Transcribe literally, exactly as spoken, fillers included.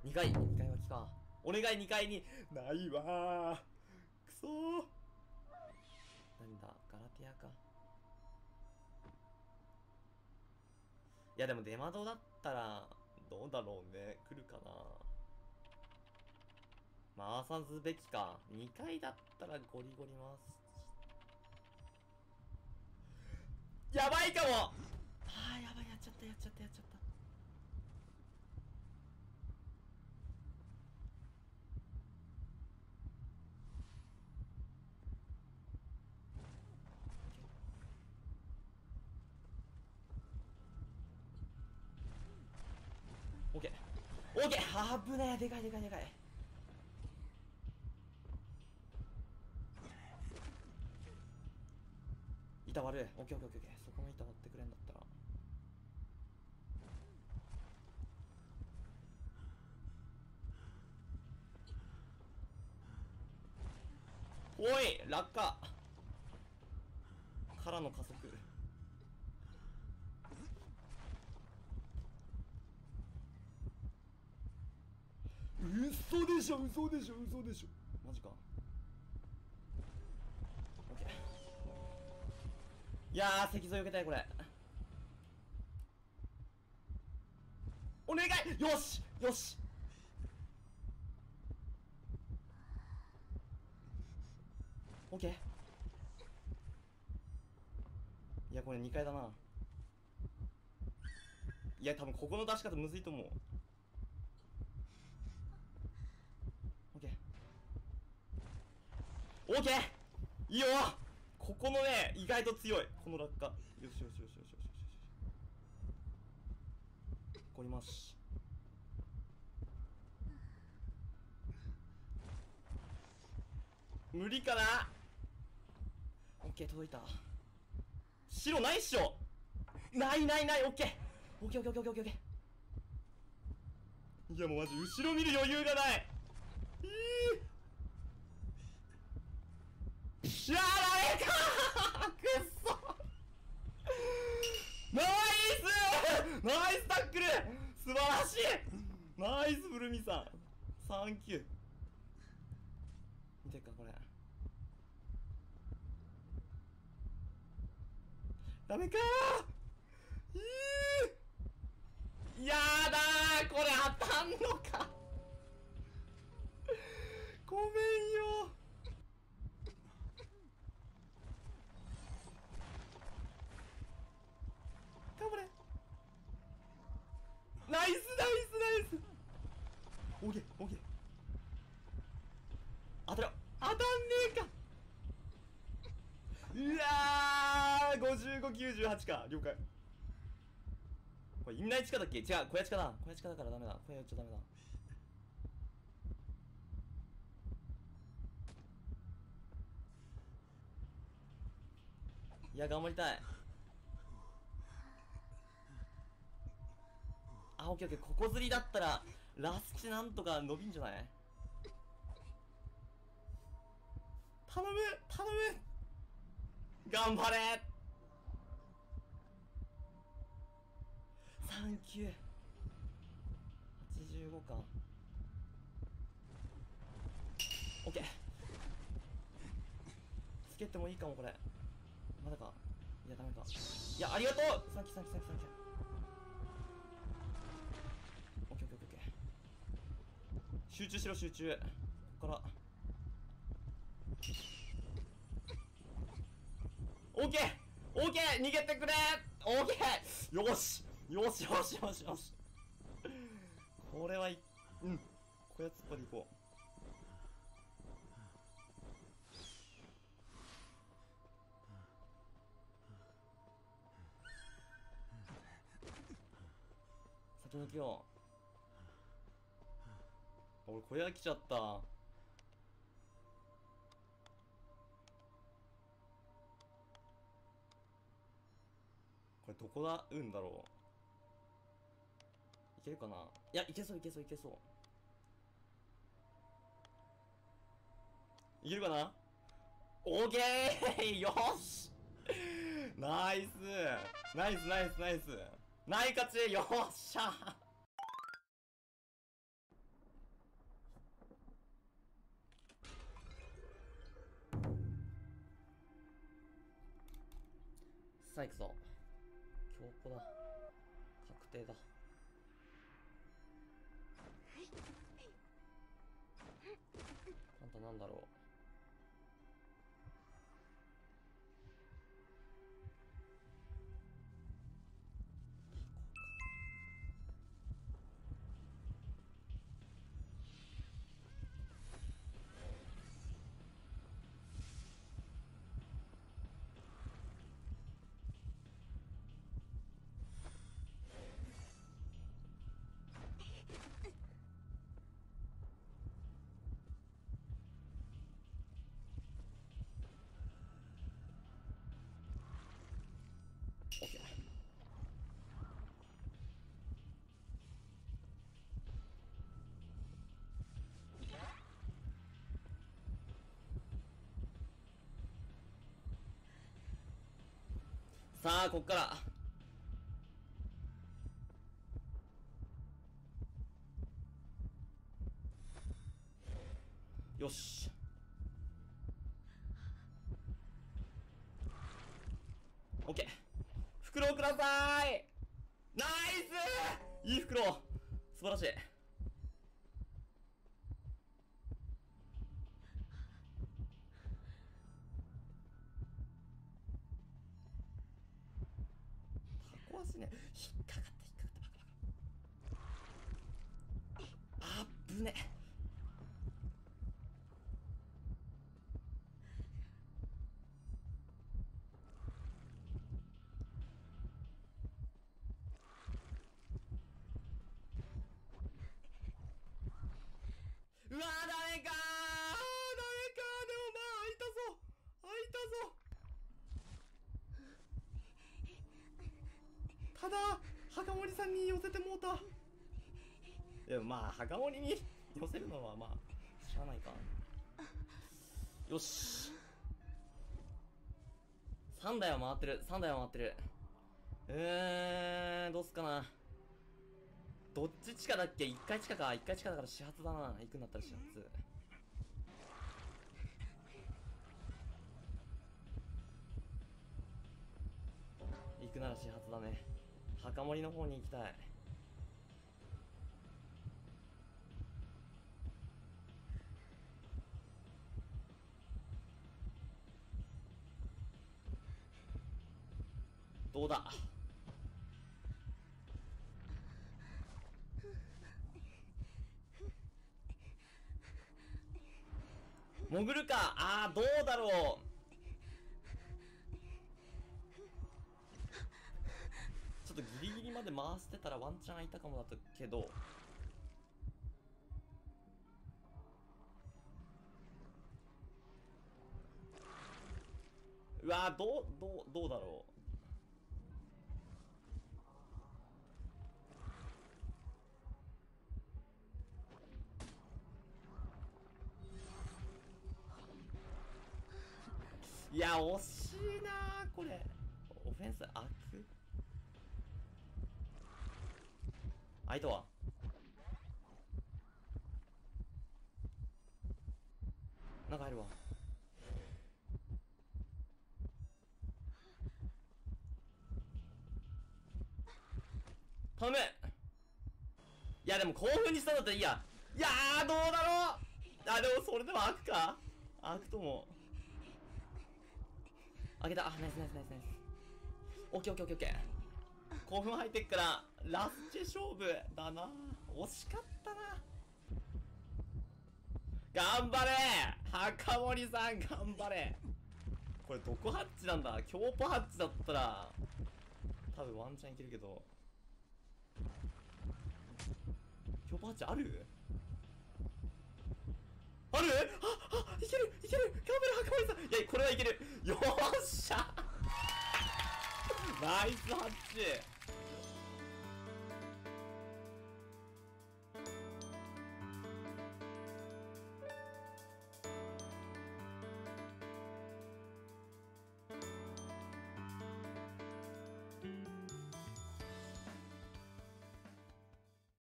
にかい、にかいはきか。お願いにかいに、ないわー。くそー。なんだ、ガラティアか。いやでも出窓だったら、どうだろうね。来るかな。回さずべきか。にかいだったらゴリゴリ回す。やばいかも。ああ、やばい、やっちゃった、やっちゃった、やっちゃった。オッケー。オッケー。あぶねえ。でかいでかいでかい。板悪い。オッケーオッケーオッケーオッケー。そこの板割ってくれんだったら。おい落下からの加速。嘘でしょ嘘でしょ嘘でしょマジか。オッケー。いやー石像避けたいこれ。お願い。よしよし。オッケー。いやこれにかいだな。いや多分ここの出し方むずいと思う。オッケーオッケー。いいよ。ここのね意外と強いこの落下。よしよしよしよしよしよしよし。残ります。無理かな。オッケー届いた。白ないっしょ。ないないない。オッケーオッケーオッケーオッケーオッケーオッケー。いやもうマジ後ろ見る余裕がない。いいしゃあダメかくっそ。ナイスナイスタックル素晴らしい。ナイスブルミさんサンキュー。見てっかこれ。ダメかー。いーやだーこれ当たんのか。ごめんよ。頑張れ。ナイスナイスナイス。オーケーオーケー。当たる。当たんねえか。うわーごじゅうご、きゅうじゅうはちか。了解。これ、インナイチカだっけ。違う、小屋チカだ。小屋チカだからダメだ。小屋打っちゃダメだ。いや、頑張りたい。あ、オッケーオッケー。ここ釣りだったら、ラスチなんとか伸びんじゃない。頼む頼む頑張れ。サンキュー。はちじゅうごか。オッケー。つけてもいいかもこれ。まだか。いやダメか。いやありがとう。サンキューサンキューサンキューサンキュー。オッケーオッケーオッケーオッケー。集中しろ集中。ここからオッケーオッケー逃げてくれ。オッケーよしよしよしよしよし。これはい、うん。こやつっぱり行こう。先抜きよう。俺小屋来ちゃった。これどこだうんだろう。いけるかな。いやいけそういけそういけそう。いけるかな。オーケーよしナイスナイスナイスナイスナイ勝ちよっしゃさあ行くぞ。強固だ。確定だ。あんたなんだろう。オッケー。さあこっからよし。オッケー。袋くださーい。ナイス。いい袋、素晴らしい。タコ足ね、引っかかった引っかかったバカバカ。あっぶね。うわーダメかー、ダメかー。でもまあ開いたぞ開いたぞ。ただ墓守さんに寄せてもうた。でもまあ墓守に寄せるのはまあしゃあないか。よし、さんだいは回ってる、さんだいは回ってる。えーどうすかな。どっち地下だっけ。いっかい地下か。いっかい地下だから始発だな。行くんだったら始発。行くなら始発だね。墓守の方に行きたい。どうだ。潜るか。あーどうだろう。ちょっとギリギリまで回してたらワンチャン開いたかもだったけど。うわーどうどうどうだろう。いや惜しいなーこれ。オフェンス開く。開いたわ。なんか入るわ。頼む。いやでも興奮にしたんだったらいいや。いやーどうだろう。あでもそれでも開くか。開くとも。開けた。あナイスナイスナイスナイス。オッケーオッケーオッケーオッケー。興奮入ってっからラスチェ勝負だな。惜しかったな。頑張れ墓守さん頑張れ。これどこハッチなんだ。強ポハッチだったら多分ワンチャンいけるけど。強ポハッチあるある。ああいけるいける。頑張れ墓守さん。いやこれはいける。よっしゃナイスハッチ。